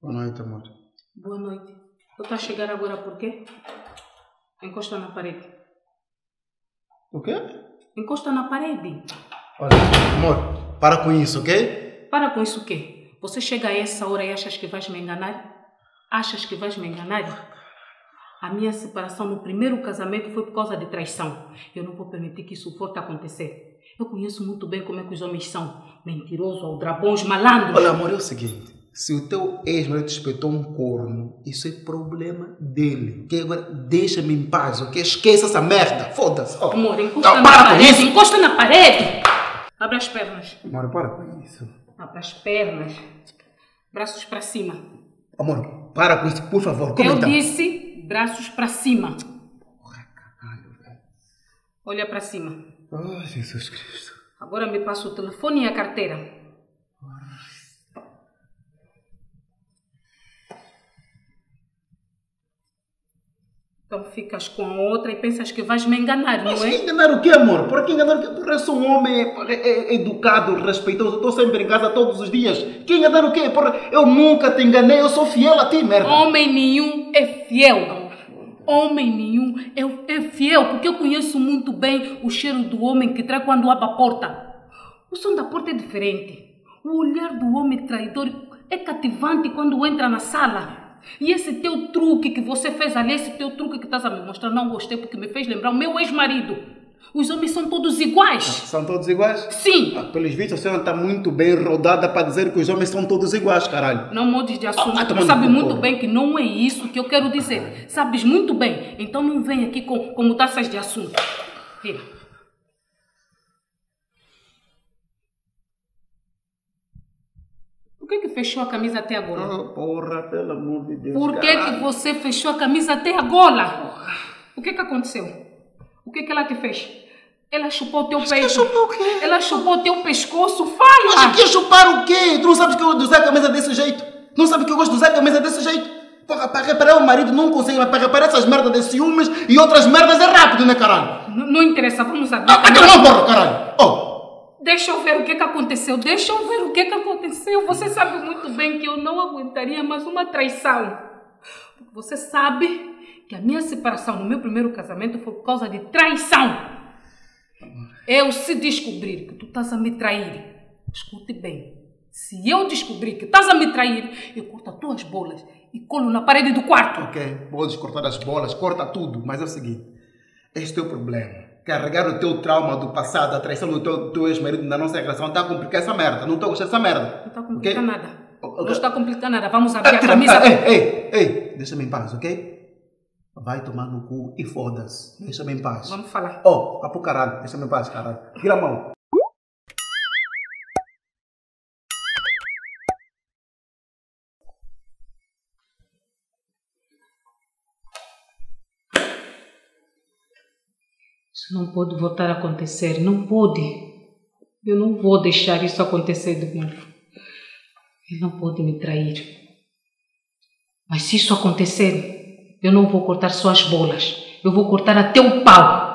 Boa noite, amor. Boa noite. Tu tá a chegar agora por quê? Encosta na parede. O quê? Encosta na parede. Olha, amor, para com isso, ok? Para com isso o quê? Você chega a essa hora e achas que vais me enganar? Achas que vais me enganar? A minha separação no primeiro casamento foi por causa de traição. Eu não vou permitir que isso volte a acontecer. Eu conheço muito bem como é que os homens são. Mentirosos, aldrabões, malandros. Olha, amor, é o seguinte. Se o teu ex-marido te espetou um corno, isso é problema dele. Ok? Agora, deixa-me em paz, ok? Esqueça essa merda. Foda-se. Oh. Amor, encosta na parede. Encosta na parede. Abre as pernas. Amor, para com isso. Abre as pernas. Braços para cima. Amor, para com isso, por favor. Como Eu então? disse braços para cima. Porra, caralho, velho. Olha para cima. Ai, Jesus Cristo. Agora me passa o telefone e a carteira. Então ficas com a outra e pensas que vais me enganar, não Mas é? enganar o quê, amor? Por que enganar o quê? Porra, eu sou um homem educado, respeitoso. Estou sempre em casa todos os dias. Que enganar o quê? Porra, eu nunca te enganei. Eu sou fiel a ti, merda. Homem nenhum é fiel. Homem nenhum é fiel, porque eu conheço muito bem o cheiro do homem que trai quando abre a porta. O som da porta é diferente. O olhar do homem traidor é cativante quando entra na sala. E esse teu truque que você fez ali, esse teu truque que estás a me mostrar, não gostei porque me fez lembrar o meu ex-marido. Os homens são todos iguais. São todos iguais? Sim. Pelos vistos, a senhora está muito bem rodada para dizer que os homens são todos iguais, caralho. Não mudes de assunto. Tu sabes muito bem que não é isso que eu quero dizer. Sabes muito bem. Então não vem aqui com mudanças de assunto. Vira. Por que fechou a camisa até agora? Oh, porra, pelo amor de Deus. Por que você fechou a camisa até agora? O que aconteceu? O que ela te fez? Ela chupou o teu peito. Chupou o quê? Ela chupou o teu pescoço. Fala! Mas que chupar o quê? Tu não sabes que eu gosto de usar a camisa desse jeito? Não sabes que eu gosto de usar a camisa desse jeito? Porra, para reparar o marido não consegue, mas para reparar essas merdas de ciúmes e outras merdas é rápido, né, caralho? Não interessa, vamos a ver. Não, porra, caralho! Oh! Deixa eu ver o que aconteceu. Deixa eu ver o que aconteceu. Você sabe muito bem que eu não aguentaria mais uma traição. Você sabe que a minha separação no meu primeiro casamento foi por causa de traição. Eu se descobrir que tu estás a me trair, escute bem. Se eu descobrir que estás a me trair, eu corto as tuas bolas e colo na parede do quarto. Ok, podes cortar as bolas, corta tudo, mas é o seguinte. Este é o problema. Carregar o teu trauma do passado, a traição do teu ex-marido na nossa relação está a complicar essa merda. Não estou a gostar dessa merda. Não está a complicar nada. Okay. Não está a complicar nada. Vamos abrir a camisa. Ei, deixa-me em paz, ok? Vai tomar no cu e foda-se. Deixa-me em paz. Vamos falar. Oh, vá pro caralho. Deixa-me em paz, caralho. Vira a mão. Isso não pode voltar a acontecer, não pode. Eu não vou deixar isso acontecer de novo. Ele não pode me trair. Mas se isso acontecer, eu não vou cortar só as bolas. Eu vou cortar até o pau.